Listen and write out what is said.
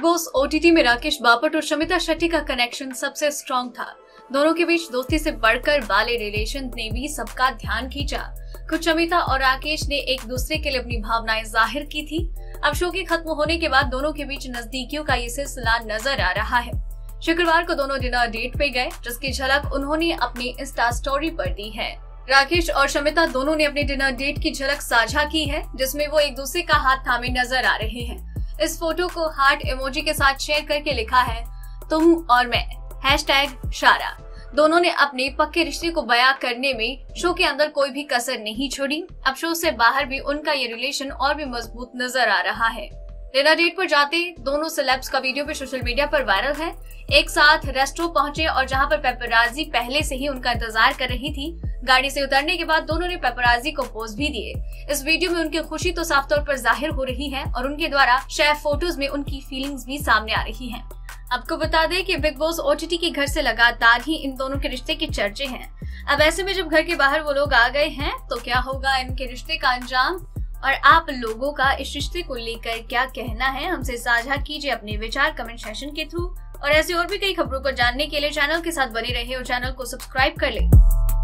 Boss OTT में राकेश बापट और शमिता शेट्टी का कनेक्शन सबसे स्ट्रॉन्ग था। दोनों के बीच दोस्ती से बढ़कर वाले रिलेशन ने भी सबका ध्यान खींचा। खुद शमिता और राकेश ने एक दूसरे के लिए अपनी भावनाएं जाहिर की थी। अब शो के खत्म होने के बाद दोनों के बीच नजदीकियों का ये सिलसिला नजर आ रहा है। शुक्रवार को दोनों डिनर डेट पे गए, जिसकी झलक उन्होंने अपनी इंस्टा स्टोरी पर दी है। राकेश और शमिता दोनों ने अपने डिनर डेट की झलक साझा की है, जिसमें वो एक दूसरे का हाथ थामे नजर आ रहे हैं। इस फोटो को हार्ट इमोजी के साथ शेयर करके लिखा है, तुम और मैं, #शारा। दोनों ने अपने पक्के रिश्ते को बयां करने में शो के अंदर कोई भी कसर नहीं छोड़ी। अब शो से बाहर भी उनका ये रिलेशन और भी मजबूत नजर आ रहा है। डिनर डेट पर जाते दोनों सेलेब्स का वीडियो भी सोशल मीडिया पर वायरल है। एक साथ रेस्टोरेंट पहुंचे और जहां पर पेपराजी पहले से ही उनका इंतजार कर रही थी। गाड़ी से उतरने के बाद दोनों ने पेपराजी को पोज भी दिए। इस वीडियो में उनकी खुशी तो साफ तौर पर जाहिर हो रही है और उनके द्वारा शेयर फोटोज में उनकी फीलिंग्स भी सामने आ रही हैं। आपको बता दें कि बिग बॉस ओटीटी के घर से लगातार ही इन दोनों के रिश्ते के चर्चे हैं। अब ऐसे में जब घर के बाहर वो लोग आ गए हैं तो क्या होगा इनके रिश्ते का अंजाम, और आप लोगों का इस रिश्ते को लेकर क्या कहना है, हमसे साझा कीजिए अपने विचार कमेंट सेक्शन के थ्रू। और ऐसे और भी कई खबरों को जानने के लिए चैनल के साथ बने रहिए और चैनल को सब्सक्राइब कर ले।